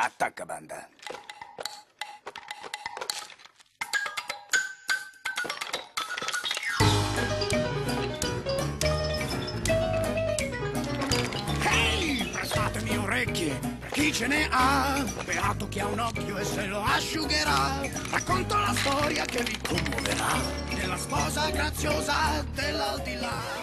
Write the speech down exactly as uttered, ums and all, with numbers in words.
Attacca, banda. Ehi, prestatemi orecchie, per chi ce ne ha, beato chi ha un occhio e se lo asciugherà. Racconto la storia che vi commuoverà, della sposa graziosa dell'aldilà.